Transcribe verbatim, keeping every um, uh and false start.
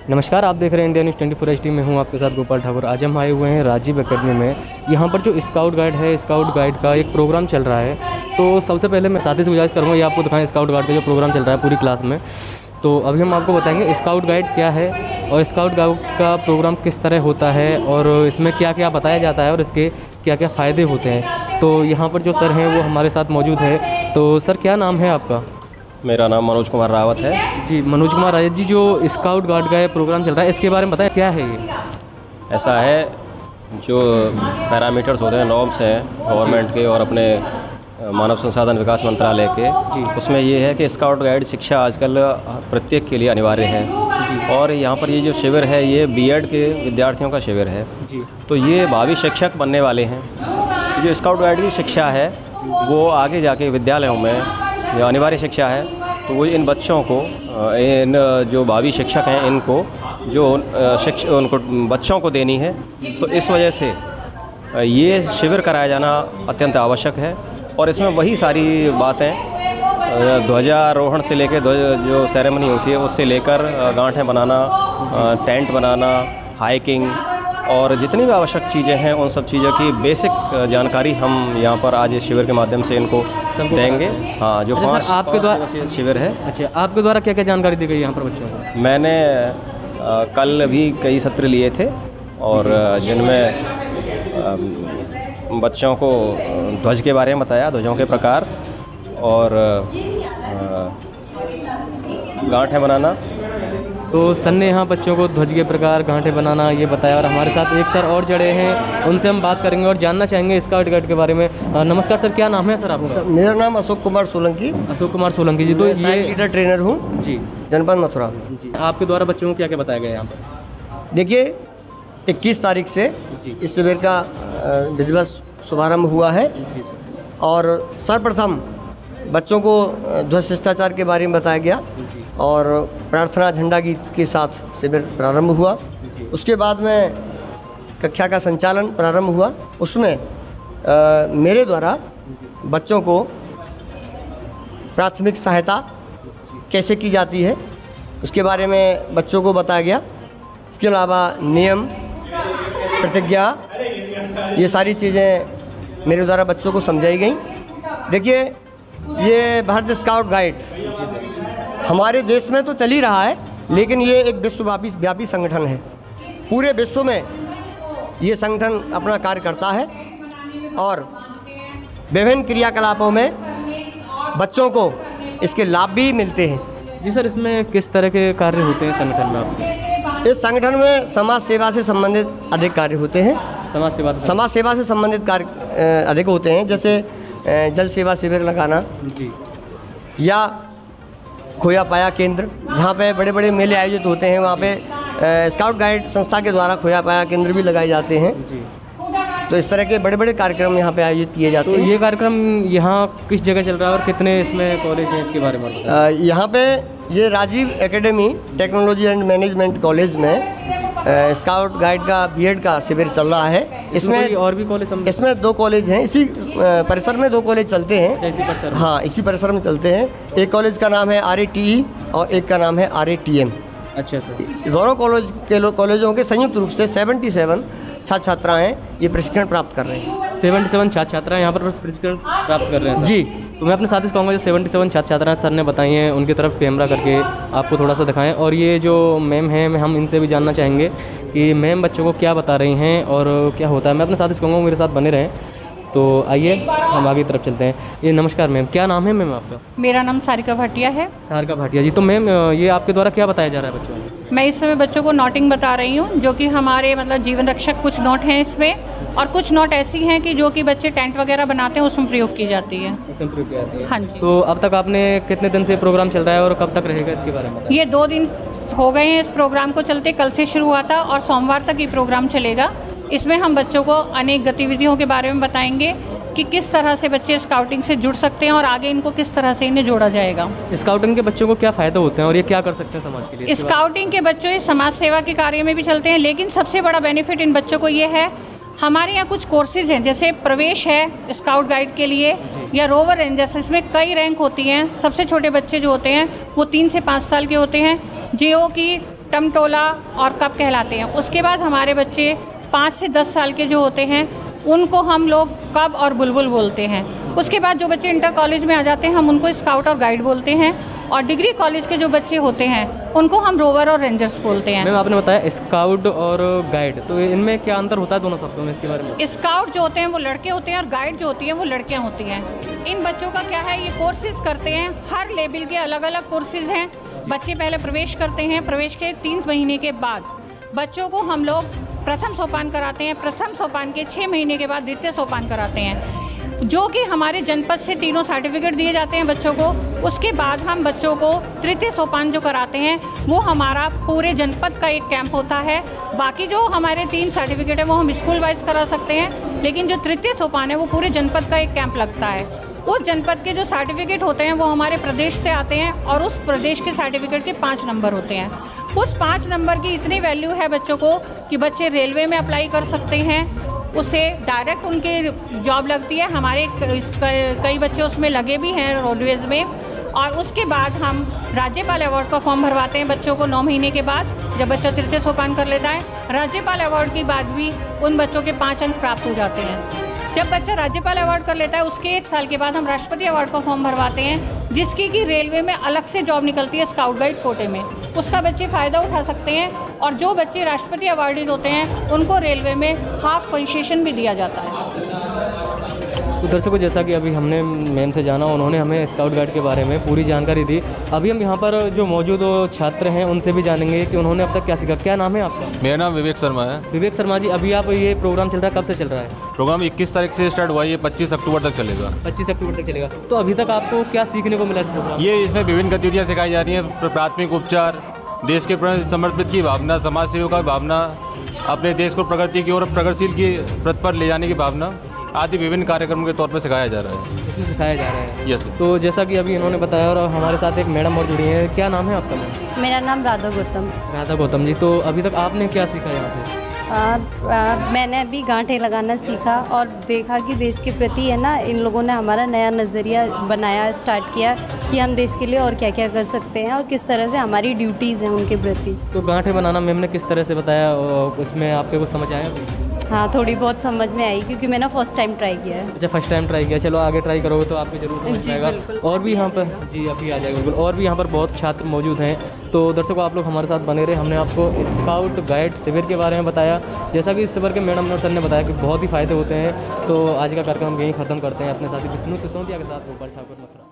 नमस्कार, आप देख रहे हैं India news twenty four H D में हूँ आपके साथ गोपाल ठाकुर। आज हम आए हुए हैं राजीव एकेडमी में। यहाँ पर जो स्काउट गाइड है, स्काउट गाइड का एक प्रोग्राम चल रहा है। तो सबसे पहले मैं साथी से गुजारिश करूँगा ये आपको दिखाएं स्काउट गाइड का जो प्रोग्राम चल रहा है पूरी क्लास में। तो अभी हम आपको बताएंगे स्काउट गाइड क्या है और स्काउट गाइड का प्रोग्राम किस तरह होता है और इसमें क्या क्या बताया जाता है और इसके क्या क्या फ़ायदे होते हैं। तो यहाँ पर जो सर हैं वो हमारे साथ मौजूद है। तो सर, क्या नाम है आपका? मेरा नाम मनोज कुमार रावत है। जी, मनोज कुमार रावत जी, जो स्काउट गाइड का प्रोग्राम चल रहा है इसके बारे में बताएं, क्या है ये? ऐसा है, जो पैरामीटर्स होते हैं, नॉर्म्स हैं गवर्नमेंट के और अपने मानव संसाधन विकास मंत्रालय के, उसमें ये है कि स्काउट गाइड शिक्षा आजकल प्रत्येक के लिए अनिवार्य है। और यहाँ पर ये जो शिविर है ये बीएड के विद्यार्थियों का शिविर है। तो ये भावी शिक्षक बनने वाले हैं। जो स्काउट गाइड की शिक्षा है वो आगे जाके विद्यालयों में जो अनिवार्य शिक्षा है, तो वो इन बच्चों को, इन जो भावी शिक्षक हैं इनको जो शिक्षा उनको बच्चों को देनी है। तो इस वजह से ये शिविर कराया जाना अत्यंत आवश्यक है। और इसमें वही सारी बातें ध्वजारोहण से लेकर जो सेरेमनी होती है उससे लेकर गांठें बनाना, टेंट बनाना, हाइकिंग और जितनी भी आवश्यक चीज़ें हैं उन सब चीज़ों की बेसिक जानकारी हम यहाँ पर आज इस शिविर के माध्यम से इनको देंगे। हाँ, जो अच्छा, पाँच सर, आपके द्वारा शिविर है। अच्छा, आपके द्वारा क्या क्या जानकारी दी गई यहाँ पर बच्चों को? मैंने आ, कल भी कई सत्र लिए थे और जिनमें बच्चों को ध्वज के बारे में बताया, ध्वजों के प्रकार और गांठें बनाना। तो सर ने यहाँ बच्चों को ध्वज के प्रकार, गांठें बनाना ये बताया। और हमारे साथ एक सर और जड़े हैं, उनसे हम बात करेंगे और जानना चाहेंगे स्काउट गाइड के बारे में। नमस्कार सर, क्या नाम है सर आपका? मेरा नाम अशोक कुमार सोलंकी। अशोक कुमार सोलंकी जी, तो ये लीडर ट्रेनर हूँ जी, जनपद मथुरा। जी, आपके द्वारा बच्चों को क्या क्या बताया गया यहाँ पर? देखिए, इक्कीस तारीख से इस शिविर का विधिवत शुभारम्भ हुआ है और सर्वप्रथम बच्चों को ध्वज शिष्टाचार के बारे में बताया गया और प्रार्थना झंडा गीत के साथ शिविर प्रारंभ हुआ। उसके बाद में कक्षा का संचालन प्रारंभ हुआ। उसमें आ, मेरे द्वारा बच्चों को प्राथमिक सहायता कैसे की जाती है उसके बारे में बच्चों को बताया गया। इसके अलावा नियम, प्रतिज्ञा, ये सारी चीज़ें मेरे द्वारा बच्चों को समझाई गई। देखिए, ये भारत स्काउट गाइड हमारे देश में तो चल ही रहा है, लेकिन ये एक विश्वव्यापी व्यापी संगठन है। पूरे विश्व में ये संगठन अपना कार्य करता है और विभिन्न क्रियाकलापों में बच्चों को इसके लाभ भी मिलते हैं। जी सर, इसमें किस तरह के कार्य होते हैं संगठन में आपके? इस संगठन में समाज सेवा से संबंधित अधिक कार्य होते हैं। समाज सेवा समाज सेवा से संबंधित कार्य अधिक होते हैं, जैसे जल सेवा शिविर लगाना जी, या खोया पाया केंद्र, जहाँ पे बड़े बड़े मेले आयोजित होते हैं, वहाँ पे स्काउट गाइड संस्था के द्वारा खोया पाया केंद्र भी लगाए जाते हैं जी। तो इस तरह के बड़े बड़े कार्यक्रम यहाँ पे आयोजित किए जाते तो हैं। ये कार्यक्रम यहाँ किस जगह चल रहा है और कितने इसमें कॉलेज हैं, इसके बारे में बताएं? यहाँ पे ये Rajiv academy technology and management college में स्काउट गाइड का बीएड का शिविर चल रहा है। इसमें और भी कॉलेज, इसमें दो कॉलेज हैं। इसी परिसर में दो कॉलेज चलते हैं। इसी परिसर? हाँ, इसी परिसर में चलते हैं। एक कॉलेज का नाम है आर ए टी ई और एक का नाम है आर ए टी एम। अच्छा सर, दोनों कॉलेज के कॉलेजों के संयुक्त रूप से सेवेंटी सेवन छात्र छात्राएँ ये प्रशिक्षण प्राप्त कर रहे हैं। सेवेंटी सेवन छात्र छात्राएँ यहाँ पर प्रशिक्षण प्राप्त कर रहे हैं जी। तो मैं अपने साथी से कहूँगा जो सेवेंटी सेवन छात्र छात्राएँ सर ने बताई हैं उनकी तरफ कैमरा करके आपको थोड़ा सा दिखाएं। और ये जो मैम हैं, हम इनसे भी जानना चाहेंगे कि मैम बच्चों को क्या बता रही हैं और क्या होता है। मैं अपने साथी से कहूँगा मेरे साथ बने रहें। तो आइए हम आगे तरफ चलते हैं। ये नमस्कार मैम, क्या नाम है मैम आपका? मेरा नाम सारिका भाटिया है। सारिका भाटिया जी, तो मैम ये आपके द्वारा क्या बताया जा रहा है बच्चों को? मैं इस समय बच्चों को नोटिंग बता रही हूँ, जो कि हमारे मतलब जीवन रक्षक कुछ नोट हैं इसमें, और कुछ नोट ऐसी हैं कि जो कि बच्चे टेंट वगैरह बनाते हैं उसमें प्रयोग की जाती है। उसमें प्रयोग की जाती है, हाँ जी। तो अब तक आपने कितने दिन से प्रोग्राम चल रहा है और कब तक रहेगा इसके बारे में? ये दो दिन हो गए हैं इस प्रोग्राम को चलते। कल से शुरू हुआ था और सोमवार तक ये प्रोग्राम चलेगा। इसमें हम बच्चों को अनेक गतिविधियों के बारे में बताएंगे कि किस तरह से बच्चे स्काउटिंग से जुड़ सकते हैं और आगे इनको किस तरह से इन्हें जोड़ा जाएगा। स्काउटिंग के बच्चों को क्या फ़ायदा होते हैं और ये क्या कर सकते हैं समाज के लिए? स्काउटिंग के बच्चों ये समाज सेवा के कार्य में भी चलते हैं, लेकिन सबसे बड़ा बेनिफिट इन बच्चों को ये है, हमारे यहाँ कुछ कोर्सेज हैं, जैसे प्रवेश है स्काउट गाइड के लिए या रोवर रेंजर्स, इसमें कई रैंक होती हैं। सबसे छोटे बच्चे जो होते हैं वो तीन से पाँच साल के होते हैं, जो कि टमटोला और कप कहलाते हैं। उसके बाद हमारे बच्चे पाँच से दस साल के जो होते हैं उनको हम लोग कब और बुलबुल बोलते हैं। उसके बाद जो बच्चे इंटर कॉलेज में आ जाते हैं हम उनको स्काउट और गाइड बोलते हैं, और डिग्री कॉलेज के जो बच्चे होते हैं उनको हम रोवर और रेंजर्स बोलते हैं। मैम आपने बताया स्काउट और गाइड, तो इनमें क्या अंतर होता है दोनों शब्दों में, इसके बारे में? स्काउट जो होते हैं वो लड़के होते हैं और गाइड जो होती हैं वो लड़कियां होती हैं। इन बच्चों का क्या है, ये कोर्सेज करते हैं, हर लेवल के अलग अलग कोर्सेज हैं। बच्चे पहले प्रवेश करते हैं, प्रवेश के तीन महीने के बाद बच्चों को हम लोग प्रथम सोपान कराते हैं, प्रथम सोपान के छः महीने के बाद द्वितीय सोपान कराते हैं, जो कि हमारे जनपद से तीनों सर्टिफिकेट दिए जाते हैं बच्चों को। उसके बाद हम बच्चों को तृतीय सोपान जो कराते हैं वो हमारा पूरे जनपद का एक कैंप होता है। बाकी जो हमारे तीन सर्टिफिकेट है वो हम स्कूल वाइज करा सकते हैं, लेकिन जो तृतीय सोपान है वो पूरे जनपद का एक कैंप लगता है। उस जनपद के जो सर्टिफिकेट होते हैं वो हमारे प्रदेश से आते हैं, और उस प्रदेश के सर्टिफिकेट के पाँच नंबर होते हैं। उस पाँच नंबर की इतनी वैल्यू है बच्चों को कि बच्चे रेलवे में अप्लाई कर सकते हैं, उससे डायरेक्ट उनके जॉब लगती है। हमारे कई बच्चे उसमें लगे भी हैं रोडवेज में। और उसके बाद हम राज्यपाल अवार्ड का फॉर्म भरवाते हैं बच्चों को नौ महीने के बाद, जब बच्चा तृतीय सोपान कर लेता है। राज्यपाल अवार्ड के बाद भी उन बच्चों के पाँच अंक प्राप्त हो जाते हैं। जब बच्चा राज्यपाल अवार्ड कर लेता है उसके एक साल के बाद हम राष्ट्रपति अवार्ड का फॉर्म भरवाते हैं, जिसकी कि रेलवे में अलग से जॉब निकलती है स्काउट गाइड कोटे में, उसका बच्चे फ़ायदा उठा सकते हैं। और जो बच्चे राष्ट्रपति अवार्डित होते हैं उनको रेलवे में हाफ कंसेशन भी दिया जाता है। तो दर्शकों, जैसा कि अभी हमने मैम से जाना, उन्होंने हमें स्काउट गाइड के बारे में पूरी जानकारी दी। अभी हम यहाँ पर जो मौजूद छात्र हैं उनसे भी जानेंगे कि उन्होंने अब तक क्या सीखा। क्या नाम है आपका? मेरा नाम विवेक शर्मा है। विवेक शर्मा जी, अभी आप ये प्रोग्राम चल रहा है, कब से चल रहा है? प्रोग्राम इक्कीस तारीख से स्टार्ट हुआ है, ये पच्चीस अक्टूबर तक चलेगा। पच्चीस अक्टूबर तक चलेगा। तो अभी तक आपको क्या सीखने को मिला इस प्रोग्राम? ये इसमें विभिन्न गतिविधियाँ सिखाई जा रही हैं, प्राथमिक उपचार, देश के प्रति समर्पित की भावना, समाज सेवा का भावना, अपने देश को प्रगति की ओर प्रगतिशील की प्रति पर ले जाने की भावना आदि विभिन्न कार्यक्रमों के तौर पर सिखाया जा रहा है। इसमें सिखाया जा रहा है। यस। तो जैसा कि अभी इन्होंने बताया, और हमारे साथ एक मैडम और जुड़ी हैं। क्या नाम है आपका मैम? मेरा नाम राधा गौतम। राधा गौतम जी, तो अभी तक आपने क्या सीखा यहाँ से? आ, आ, मैंने अभी गांठे लगाना सीखा और देखा कि देश के प्रति है ना, इन लोगों ने हमारा नया नज़रिया बनाया, स्टार्ट किया कि हम देश के लिए और क्या क्या कर सकते हैं और किस तरह से हमारी ड्यूटीज़ हैं उनके प्रति। तो गांठे बनाना मैम ने किस तरह से बताया, उसमें आपके कुछ समझ आया? हाँ, थोड़ी बहुत समझ में आई क्योंकि मैंने फर्स्ट टाइम ट्राई किया है। अच्छा, फर्स्ट टाइम ट्राई किया। चलो आगे ट्राई करोगे तो आपको जरूर समझ जी, आएगा। बिल्कुल। और भी यहाँ पर जी अभी आ जाएगा बिल्कुल। और भी यहाँ पर बहुत छात्र मौजूद हैं। तो दर्शकों, आप लोग हमारे साथ बने रहे। हमने आपको स्काउट गाइड शिविर के बारे में बताया। जैसा कि इस शिविर के मैडम सर ने बताया कि बहुत ही फ़ायदे होते हैं। तो आज का कार्यक्रम यहीं ख़त्म करते हैं। अपने साथी विष्णु सिसोदिया के साथ गोपाल ठाकुर, मथुरा।